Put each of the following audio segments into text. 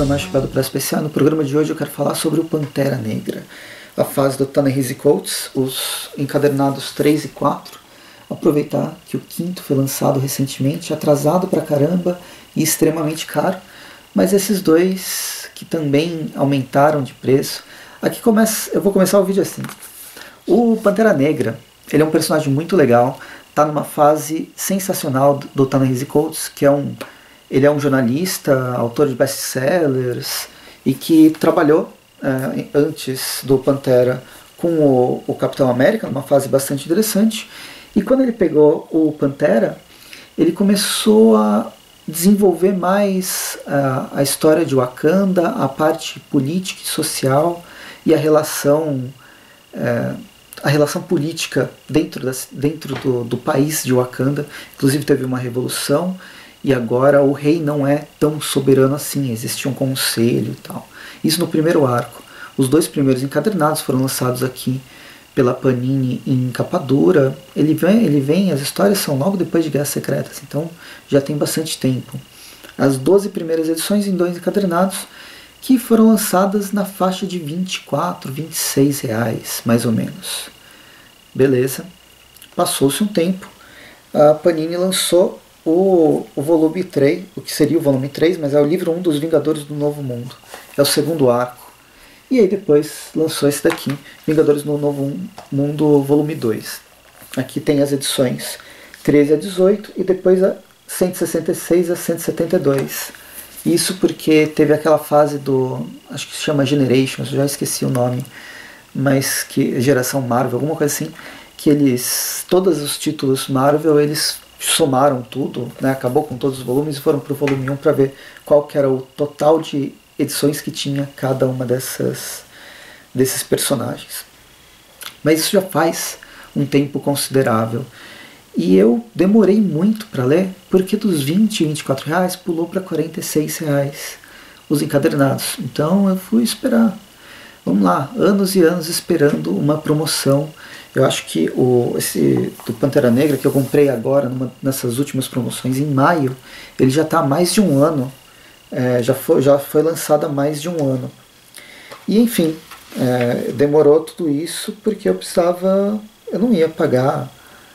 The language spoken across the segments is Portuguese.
ao mais chegado para especial. No programa de hoje eu quero falar sobre o Pantera Negra, a fase do Ta-Nehisi Coates, os encadernados 3 e 4. Aproveitar que o quinto foi lançado recentemente, atrasado pra caramba e extremamente caro, mas esses dois que também aumentaram de preço. Eu vou começar o vídeo assim. O Pantera Negra, ele é um personagem muito legal, tá numa fase sensacional do Ta-Nehisi Coates, que ele é um jornalista, autor de best-sellers e que trabalhou antes do Pantera com o Capitão América, numa fase bastante interessante. E quando ele pegou o Pantera, ele começou a desenvolver mais a história de Wakanda, a parte política e social e a relação política dentro do país de Wakanda. Inclusive teve uma revolução e agora o rei não é tão soberano assim, existia um conselho e tal. Isso no primeiro arco. Os dois primeiros encadernados foram lançados aqui pela Panini em capa dura. As histórias são logo depois de Guerras Secretas, então já tem bastante tempo. As 12 primeiras edições em 2 encadernados, que foram lançadas na faixa de 24, 26 reais, mais ou menos. Beleza. Passou-se um tempo, a Panini lançou o volume 3, o que seria o volume 3, mas é o livro 1 dos Vingadores do Novo Mundo. É o segundo arco. E aí depois lançou esse daqui, Vingadores do Novo Mundo, volume 2. Aqui tem as edições 13 a 18 e depois a 166 a 172. Isso porque teve aquela fase acho que se chama Generations, eu já esqueci o nome, mas que Geração Marvel, alguma coisa assim, que todos os títulos Marvel, eles somaram tudo, né, acabou com todos os volumes e foram para o volume 1 para ver qual que era o total de edições que tinha cada uma desses personagens. Mas isso já faz um tempo considerável. E eu demorei muito para ler, porque dos 20 e 24 reais pulou para 46 reais os encadernados. Então eu fui esperar. Vamos lá, anos e anos esperando uma promoção. Eu acho que esse do Pantera Negra, que eu comprei agora, nessas últimas promoções, em maio, ele já está há mais de um ano. Já foi lançado há mais de um ano. E enfim, demorou tudo isso porque eu não ia pagar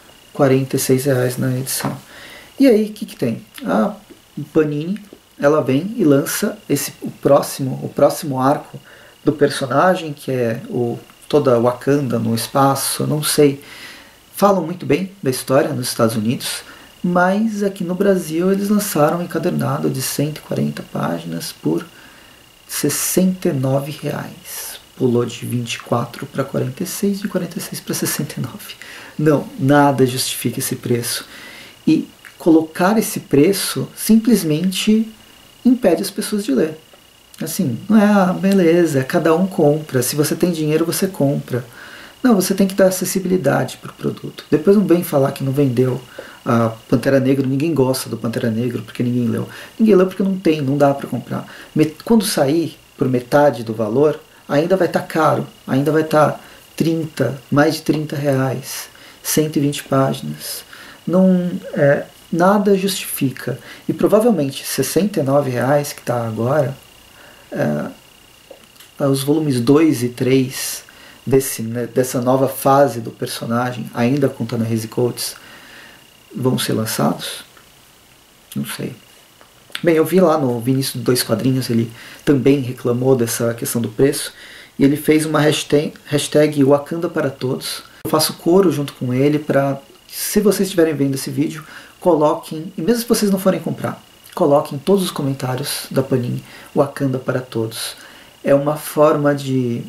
46 reais na edição. E aí, o que tem? A Panini, ela vem e lança o próximo arco do personagem, que é toda Wakanda no espaço, não sei. Falam muito bem da história nos Estados Unidos, mas aqui no Brasil eles lançaram um encadernado de 140 páginas por R$ 69 reais. Pulou de 24 para 46, de 46 para 69. Não, nada justifica esse preço. E colocar esse preço simplesmente impede as pessoas de ler. Assim, não é, beleza, cada um compra. Se você tem dinheiro, você compra. Não, você tem que dar acessibilidade para o produto. Depois não vem falar que não vendeu a Pantera Negra, ninguém gosta do Pantera Negra porque ninguém leu. Ninguém leu porque não dá para comprar. Quando sair por metade do valor, ainda vai estar caro, ainda vai estar mais de 30 reais, 120 páginas. Nada justifica. E provavelmente 69 reais que está agora, os volumes 2 e 3 dessa nova fase do personagem, ainda com Ta-Nehisi Coates, vão ser lançados? Não sei. Bem, eu vi lá no Vinícius de Dois Quadrinhos, ele também reclamou dessa questão do preço, e ele fez uma hashtag Wakanda para Todos. Eu faço coro junto com ele para, se vocês estiverem vendo esse vídeo, coloquem, e mesmo se vocês não forem comprar, coloquem todos os comentários da Panini Wakanda para Todos. É uma forma de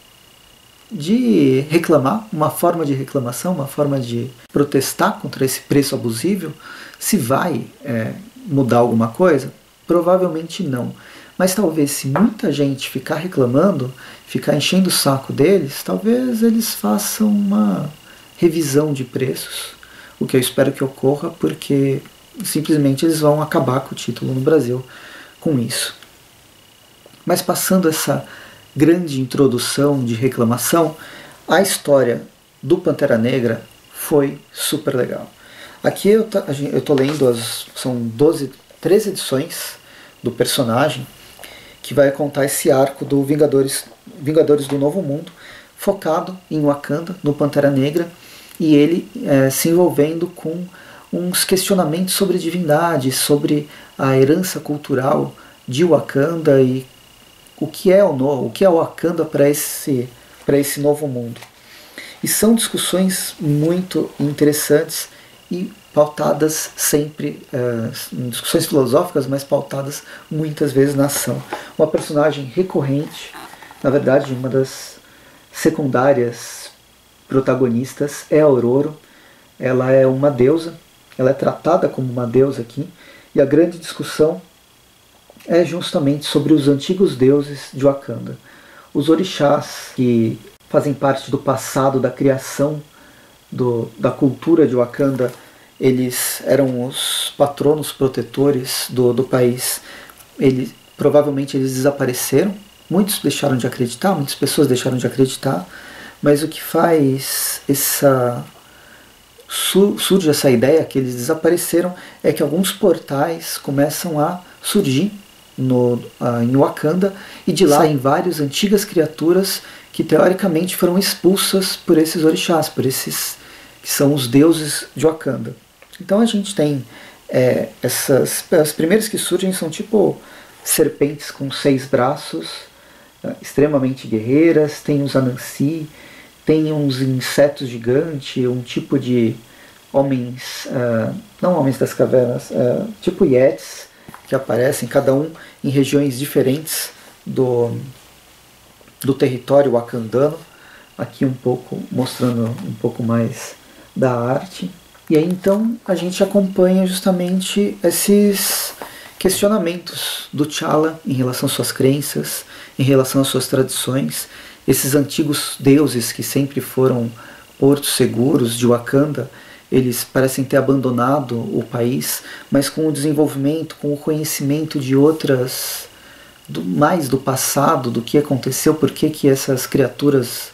reclamar, uma forma de reclamação, uma forma de protestar contra esse preço abusivo. Se vai mudar alguma coisa? Provavelmente não. Mas talvez, se muita gente ficar reclamando, ficar enchendo o saco deles, talvez eles façam uma revisão de preços. O que eu espero que ocorra, porque simplesmente eles vão acabar com o título no Brasil com isso. Mas passando essa grande introdução de reclamação, a história do Pantera Negra foi super legal. Aqui eu estou lendo, são 13 edições do personagem, que vai contar esse arco do Vingadores do Novo Mundo, focado em Wakanda, no Pantera Negra, e ele se envolvendo com uns questionamentos sobre divindade, sobre a herança cultural de Wakanda e o que é o Wakanda para esse novo mundo. E são discussões muito interessantes e pautadas sempre, discussões filosóficas, mas pautadas muitas vezes na ação. Uma personagem recorrente, na verdade, uma das secundárias protagonistas é a Ororo. Ela é uma deusa, ela é tratada como uma deusa aqui, e a grande discussão é justamente sobre os antigos deuses de Wakanda. Os orixás, que fazem parte do passado da criação da cultura de Wakanda, eles eram os patronos protetores do país. Provavelmente eles desapareceram, muitas pessoas deixaram de acreditar, mas o que faz surge essa ideia que eles desapareceram é que alguns portais começam a surgir em Wakanda, e de lá saem várias antigas criaturas que teoricamente foram expulsas por esses orixás, por esses que são os deuses de Wakanda. Então a gente tem as primeiras que surgem são tipo serpentes com 6 braços, extremamente guerreiras, tem os Anansi, tem uns insetos gigantes, um tipo de homens, não homens das cavernas, tipo Yetis, que aparecem, cada um em regiões diferentes do território wakandano. Aqui mostrando um pouco mais da arte. E aí então a gente acompanha justamente esses questionamentos do T'Challa em relação às suas crenças, em relação às suas tradições, esses antigos deuses que sempre foram portos seguros de Wakanda. Eles parecem ter abandonado o país, mas com o desenvolvimento, com o conhecimento de outras, mais do passado, do que aconteceu, por que essas criaturas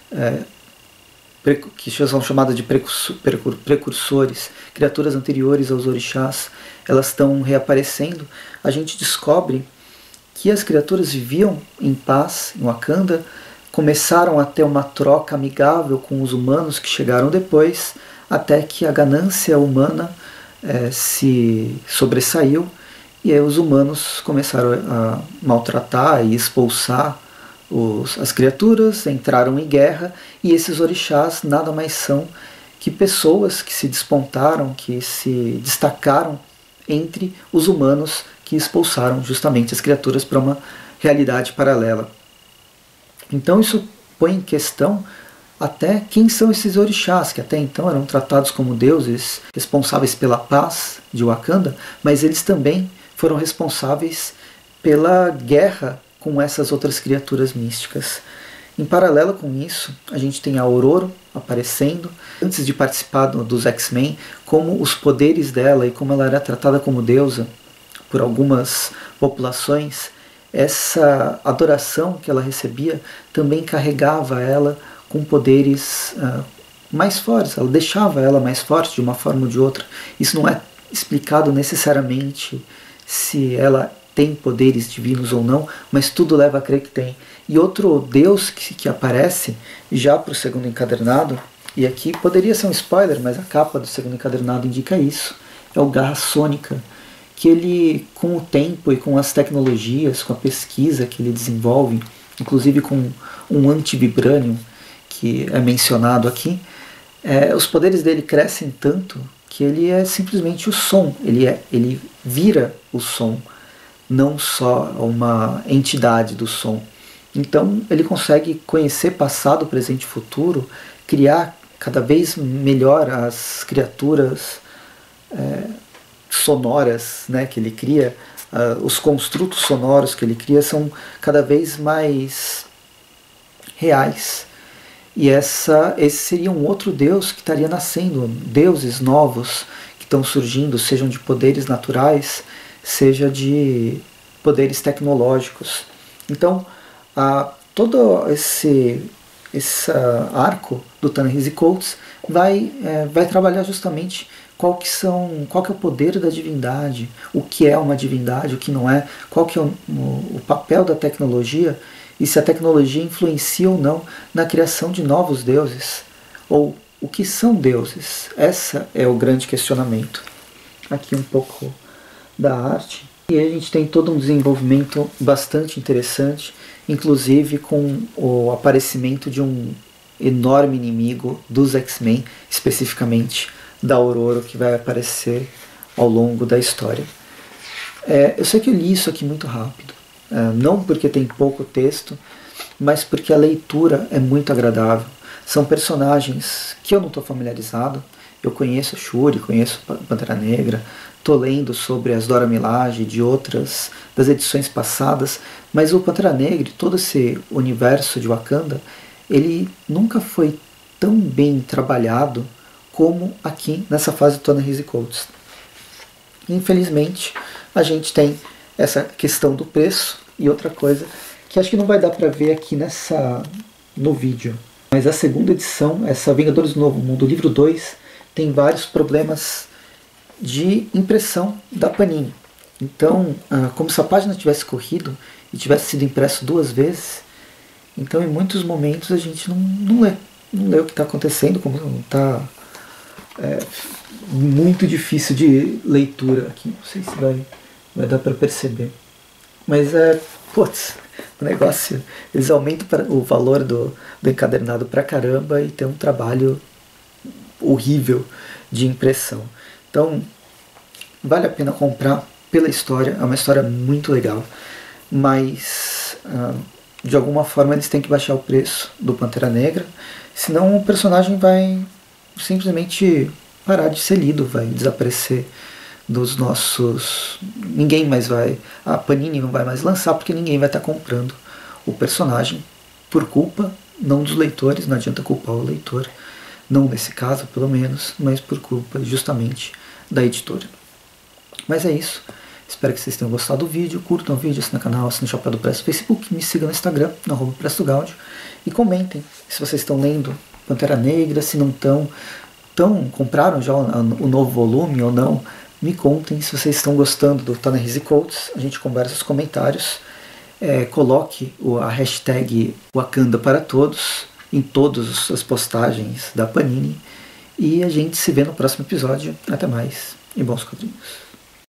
que são chamadas de precursores, criaturas anteriores aos orixás, elas estão reaparecendo. A gente descobre que as criaturas viviam em paz em Wakanda, começaram a ter uma troca amigável com os humanos que chegaram depois, até que a ganância humana se sobressaiu, e aí os humanos começaram a maltratar e expulsar as criaturas, entraram em guerra, e esses orixás nada mais são que pessoas que se despontaram, que se destacaram entre os humanos que expulsaram justamente as criaturas para uma realidade paralela. Então isso põe em questão até quem são esses orixás, que até então eram tratados como deuses responsáveis pela paz de Wakanda, mas eles também foram responsáveis pela guerra com essas outras criaturas místicas. Em paralelo com isso, a gente tem a Ororo aparecendo, antes de participar dos X-Men, como os poderes dela e como ela era tratada como deusa por algumas populações, essa adoração que ela recebia também carregava ela com poderes mais fortes, ela deixava ela mais forte de uma forma ou de outra. Isso não é explicado necessariamente se ela tem poderes divinos ou não, mas tudo leva a crer que tem. E outro deus que aparece já para o segundo encadernado, e aqui poderia ser um spoiler, mas a capa do segundo encadernado indica isso, é o Garra Sônica, que ele, com o tempo e com as tecnologias, com a pesquisa que ele desenvolve, inclusive com um anti-vibranium, que é mencionado aqui, os poderes dele crescem tanto que ele é simplesmente o som, ele vira o som, não só uma entidade do som. Então ele consegue conhecer passado, presente e futuro, criar cada vez melhor as criaturas sonoras, né, que ele cria. Os construtos sonoros que ele cria são cada vez mais reais. E esse seria um outro deus que estaria nascendo, deuses novos que estão surgindo, sejam de poderes naturais, seja de poderes tecnológicos. Então, todo esse arco do Ta-Nehisi Coates vai trabalhar justamente qual que é o poder da divindade, o que é uma divindade, o que não é, qual que é o papel da tecnologia e se a tecnologia influencia ou não na criação de novos deuses, ou o que são deuses. Esse é o grande questionamento. Aqui um pouco da arte. E a gente tem todo um desenvolvimento bastante interessante, inclusive com o aparecimento de um enorme inimigo dos X-Men, especificamente da Aurora, que vai aparecer ao longo da história. Eu sei que eu li isso aqui muito rápido, não porque tem pouco texto, mas porque a leitura é muito agradável. São personagens que eu não estou familiarizado. Eu conheço a Shuri, conheço a Pantera Negra, estou lendo sobre as Dora Milaje de outras das edições passadas, mas o Pantera Negra, todo esse universo de Wakanda, ele nunca foi tão bem trabalhado como aqui nessa fase do Ta-Nehisi Coates. Infelizmente, a gente tem essa questão do preço e outra coisa que acho que não vai dar para ver aqui no vídeo. Mas a segunda edição, essa Vingadores do Novo Mundo, livro 2, tem vários problemas de impressão da Panini. Então, como se a página tivesse corrido e tivesse sido impresso 2 vezes, então em muitos momentos a gente não lê o que está acontecendo, como está muito difícil de leitura aqui. Não sei se vai dar para perceber. Mas o negócio, eles aumentam o valor do encadernado pra caramba e tem um trabalho horrível de impressão. Então, vale a pena comprar pela história, é uma história muito legal, mas de alguma forma eles têm que baixar o preço do Pantera Negra, senão o personagem vai simplesmente parar de ser lido, vai desaparecer dos nossos... Ninguém mais vai... A Panini não vai mais lançar porque ninguém vai estar comprando o personagem por culpa, não dos leitores, não adianta culpar o leitor, não nesse caso pelo menos, mas por culpa justamente da editora. Mas é isso, espero que vocês tenham gostado do vídeo, curtam o vídeo, assinem o canal, assinem o Chapéu do Presto no Facebook, me sigam no Instagram, no @PrestoGaudio, e comentem se vocês estão lendo Pantera Negra, se não estão, compraram já o novo volume ou não. Me contem se vocês estão gostando do Ta-Nehisi Coates, a gente conversa nos comentários. Coloque a hashtag Wakanda para Todos em todas as postagens da Panini. E a gente se vê no próximo episódio. Até mais e bons quadrinhos.